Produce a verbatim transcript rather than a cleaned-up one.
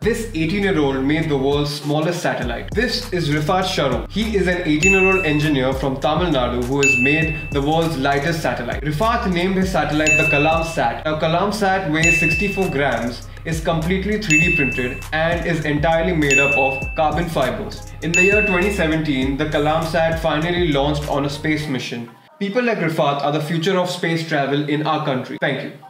This eighteen-year-old made the world's smallest satellite. This is Rifat Sharu. He is an eighteen-year-old engineer from Tamil Nadu who has made the world's lightest satellite. Rifat named his satellite the Kalam Sat. Now Kalam Sat weighs sixty-four grams, is completely three D printed and is entirely made up of carbon fibers. In the year twenty seventeen, the Kalam Sat finally launched on a space mission. People like Rifat are the future of space travel in our country. Thank you.